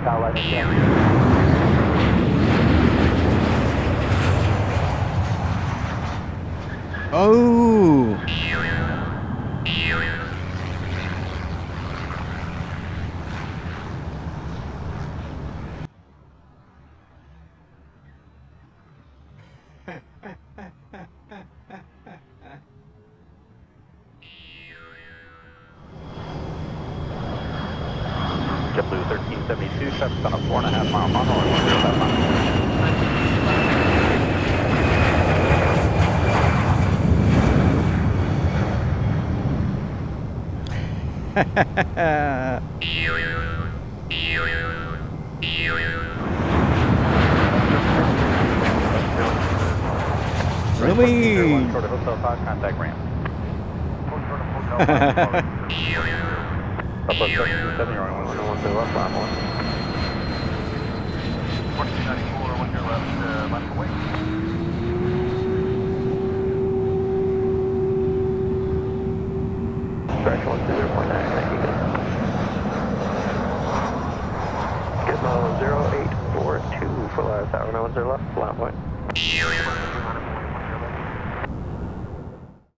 Oh! JetBlue 1372, shuts on a 4.5 mile funnel and 105 miles. Zooming! Short of Hotel 5, contact ramp. Up at 727, you're on 101 to the left, line 1. 1494, 1 to your left, left away. Track 120.9, thank you. Gizmo 0842 for last hour, 1 to left, line point.